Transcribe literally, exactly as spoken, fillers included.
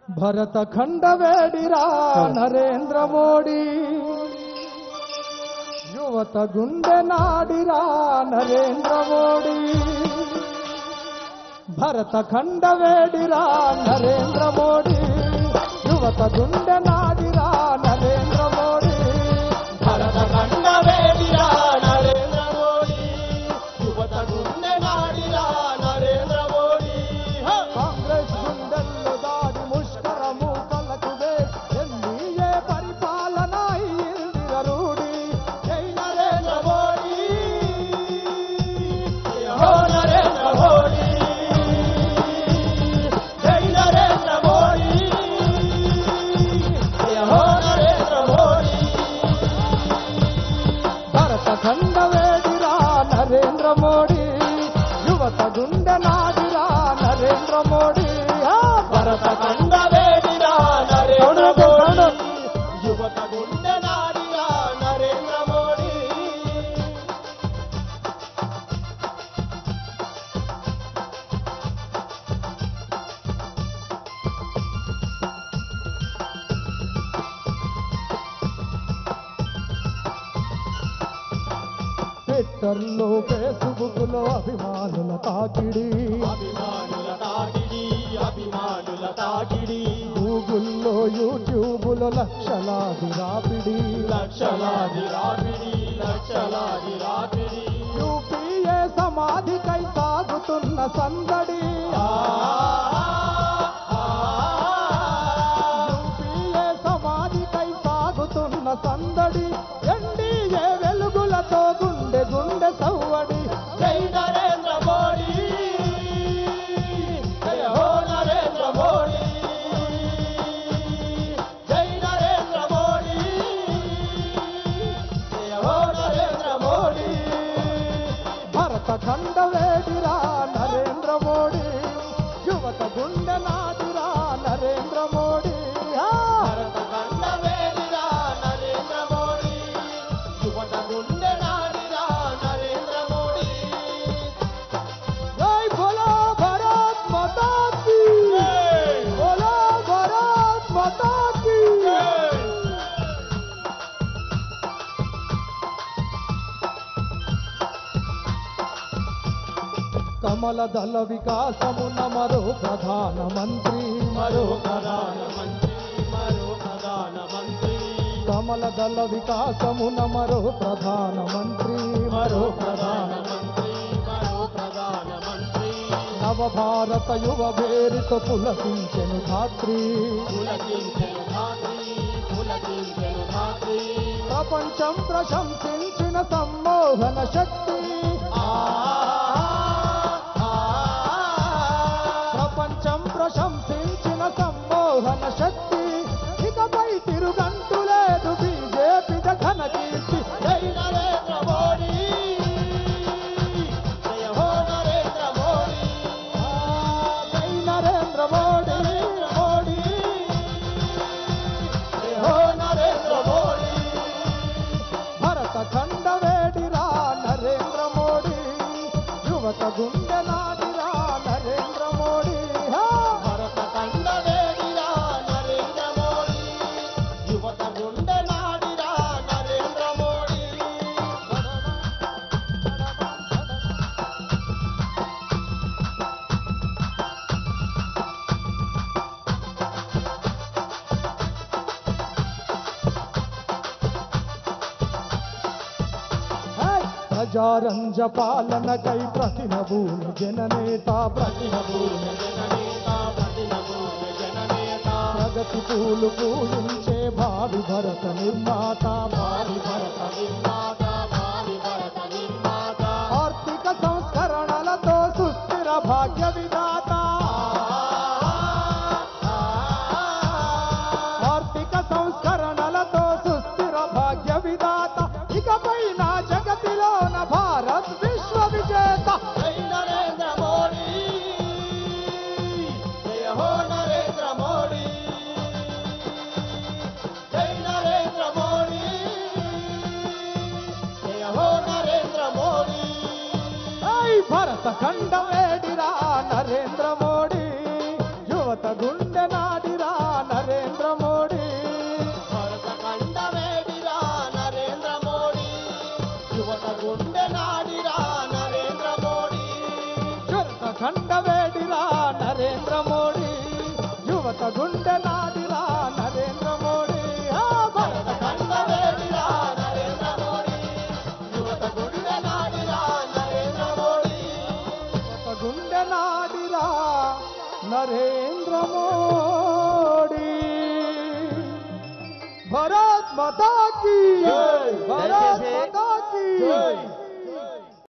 భరత ఖండవేడిరా నరేంద్ర మోడీ యువత గుండె నాడిరా నరేంద్ర మోడీ భరత ఖండవేడిరా నరేంద్ర మోడీ యువత గుండె నాడిరా నరేంద్ర మోడీ భరత ఖండవేడిరా నరేంద్ర మోడీ యువత గుండె నాడిరా నరేంద్ర మోడీ కాంగ్రెస్ గుండెల్లో దాడి ముష్కరము కలకువే ఎన్డీఏ పరిపాలన ఇందిర రూఢి జై నరేంద్ర మోడీ జై నరేంద్ర మోడీ జై నరేంద్ర మోడీ జై నరేంద్ర మోడీ భరత ఖండవేడిరా నరేంద్ర మోడీ యువత గుండె నాడిరా నరేంద్ర మోడీ భరత ఖండవేడిరా నరేంద్ర మోడీ యువత గుండె నాడిరా నరేంద్ర మోడీ ట్విట్టర్లో ఫేస్బుక్లో అభిమానుల తాకిడి అభిమానుల తాకిడి అభిమానుల తాకిడి గూగుల్లో యూట్యూబులో లక్షలాది రాపిడి లక్షలాది రాపిడి లక్షలాది రాపిడి యూపీఏ సమాధికై సాగుతున్న సందడి యూపీఏ సమాధికై సాగుతున్న సందడి ఎన్డీఏ వెలుగులతో గుండె గుండె సవ్వడి జై నరేంద్ర మోడీ జై హో నరేంద్ర మోడీ జై నరేంద్ర మోడీ జై హో నరేంద్ర మోడీ భరత ఖండవేడిరా నరేంద్ర మోడీ యువత గుండె నాడిరా నరేంద్ర మోడీ భరత ఖండవేడిరా నరేంద్ర మోడీ యువత గుండె నాడిరా నరేంద్ర మోడీ జై బోలో భారత్ మాతా కీ బోలో భారత్ మాతా కీ కమల దళ వికాసమున మరో ప్రధానమంత్రి మరో ప్రధానమంత్రి మరో ప్రధానమంత్రి కమల దళ వికాసమున మరో ప్రధానమంత్రి మరో ప్రధానమంత్రి మరో ప్రధానమంత్రి నవభారత యువ భేరితో పులకించెను ధాత్రి పులకించెను ధాత్రి పులకించెను ధాత్రి ప్రపంచం ప్రశంసించిన సమ్మోహన శక్తి ప్రపంచం ప్రశంసించిన సమ్మోహన శక్తి ఇకపై తిరుగంటు లేదు బీజేపీ ఘన కీర్తి జై నరేంద్ర మోడీ జయ హో నరేంద్ర మోడీ జై నరేంద్ర మోడీ మోడీ జయ హో నరేంద్ర మోడీ భరత ఖండవేడిరా నరేంద్ర మోడీ యువత గుండె నాడిరా నరేంద్ర మోడీ భరత ఖండవేడిరా నరేంద్ర మోడీ యువత గుండె నాడిరా నరేంద్ర మోడీ ప్రజారంజ పాలనకై ప్రతినభూని జననేత ప్రతినభూన జననేత ప్రతినభూన జననేత ప్రగతి పూలు పూజించే భావి భరత నిర్మాత భావి భరత నిర్మాత భావి భరత నిర్మాత ఆర్థిక సంస్కరణలతో సుస్థిర భాగ్య విధాత ఆర్థిక సంస్కరణలతో సుస్థిర భాగ్య విధాత ఇకపై నా జగతిలోన భారత్ విశ్వ విజేత జై నరేంద్ర మోడీ జయ హో నరేంద్ర మోడీ జై నరేంద్ర మోడీ జయ హో నరేంద్ర మోడీ ఐ భరత ఖండవేడిరా నరేంద్ర మోడీ యువత గుండె నాడిరా కండ వేడిరా నరేంద్ర మోడీ యువత గుండె నాడిరా నరేంద్ర మోడీ ఆ భరత కండ వేడిరా నరేంద్ర మోడీ యువత గుండె నాడిరా నరేంద్ర మోడీ యువత గుండె నాడిరా నరేంద్ర మోడీ भारत माता की जय भारत माता की जय।